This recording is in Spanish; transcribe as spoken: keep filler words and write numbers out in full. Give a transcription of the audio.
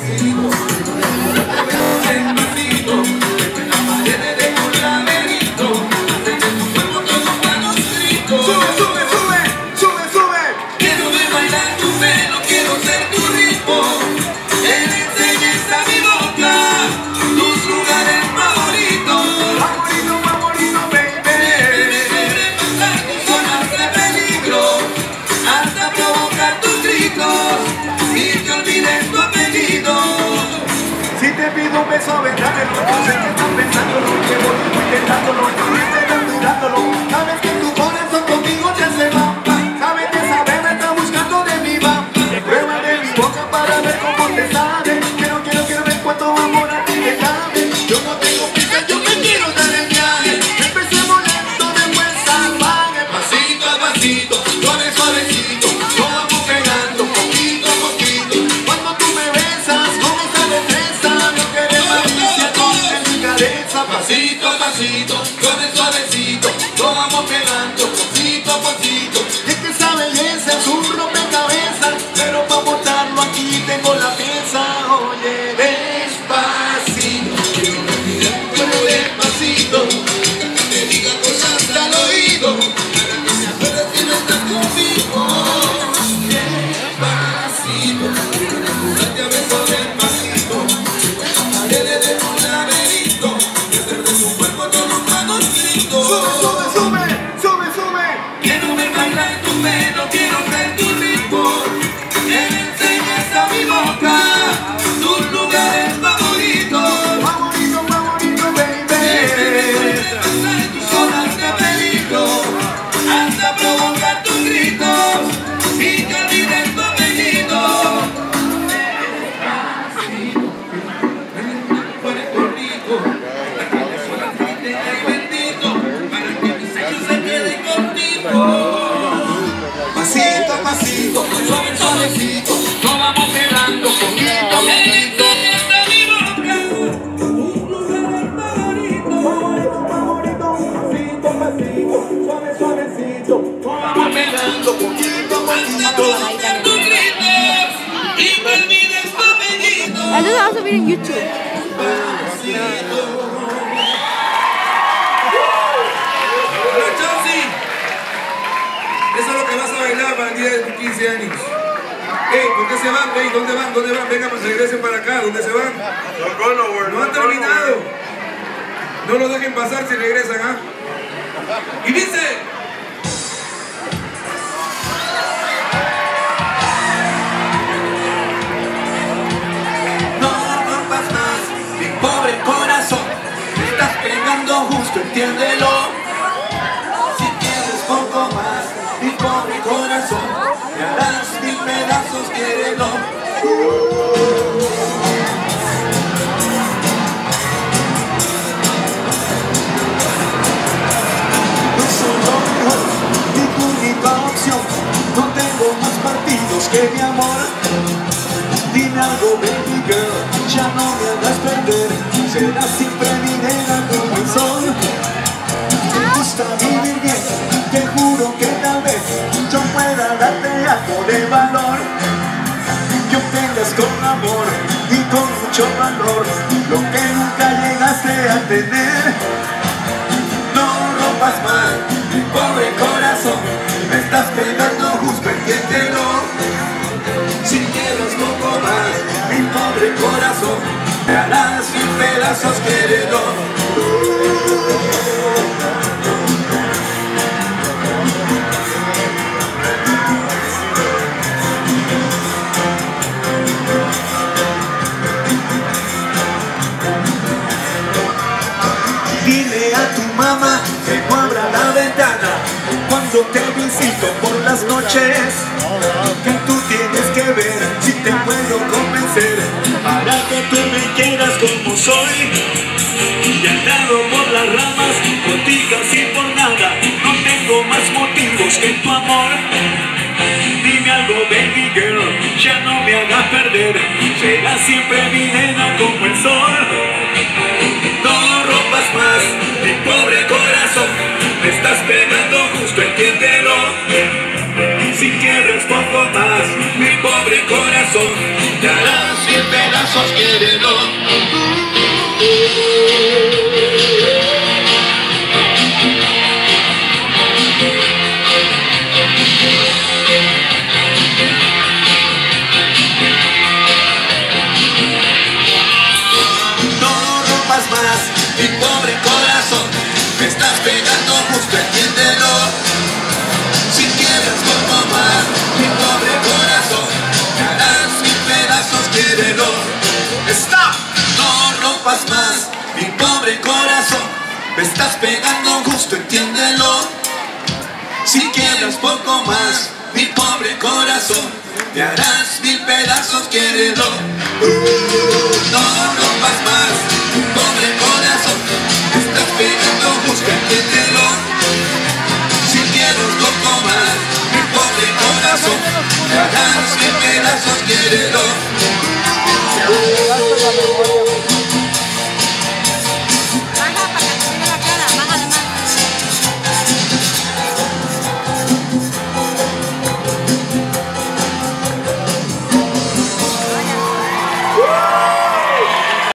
Sabes que están pensando lo que voy intentándolo, cuidándolo. Sabes que tu corazón conmigo ya se va. Sabes que saber me está buscando de mi va. Prueba de mi boca para ver cómo te sabe. Quiero, quiero, quiero ver cuánto amor a ti te cabe. Yo no tengo prisa, yo me quiero dar el viaje. Empecemos lento, después salvaje. Pasito a pasito, suave, suavecito. Lo vamos pegando poquito a poquito. Cuando tú me besas con esa destreza, yo queremos pasito a pasito, suave, suavecito, lo vamos pegando poquito a poquito. Es que esa belleza es un rompecabezas, pero para botarlo aquí tengo la pieza. Oye, despacito, pero despacito, te diga cosas al oído, para que se acuerde que no estás conmigo. Despacito, date a beso despacito, que le dé un laberinto. Sube, sube, sube, sube. Quiero ver bailar tu pelo, quiero ver tu ritmo. Que me enseñes a mi boca tus lugares favoritos. Favorito, favorito, baby. Pasar tus horas de peligro hasta provocar tus gritos y que olvides tu apellido. Puerto Rico. Pasito a pasito, suave, suavecito, nos vamos pegando poquito a poquito. Esta mi boca, un lugar favorito, favorito, favorito. Pasito a pasito, suave, suavecito, nos vamos pegando poquito a poquito. Hasta tus gritos y que olvides tu apellido. I don't also be on YouTube. Eso es lo que vas a bailar para el día de tus quince años. Ey, ¿por qué se van? Ey, ¿dónde van? ¿Dónde van? Venga, pues regresen para acá. ¿Dónde se van? No han terminado. No los dejen pasar si regresan, ¿ah? Y dice... No rompas más mi pobre corazón. Me estás pegando justo, entiéndelo. Poco más, mi pobre corazón, me harás mil pedazos, quiérelo. No soy lo mejor, ni tu única opción. No tengo más partidos que mi amor. Dime algo, baby girl, ya no me hagas perder. Serás siempre mi nena como el sol. Me gusta vivir bien. Te juro que tal vez yo pueda darte algo de valor, que obtengas con amor y con mucho valor lo que nunca llegaste a tener. No rompas más mi pobre corazón, me estás pegando justo, entiéndelo. Si quieres poco más mi pobre corazón, me harás mil pedazos, quiérelo. Dile a tu mamá que no abra la ventana cuando te visito por las noches, que tú tienes que ver si te puedo convencer para que tú me quieras como soy. Y andado por las ramas, contigo sin por nada, no tengo más motivos que tu amor. Dime algo, baby girl, ya no me hagas perder, serás siempre mi nena como el sol. No rompas más mi pobre corazón, me estás pegando justo, entiéndelo. Si quieres poco más mi pobre corazón, te harás mil pedazos, Me estás pegando justo, entiéndelo. Si quiebras poco más mi pobre corazón, me harás mil pedazos, quiérelo.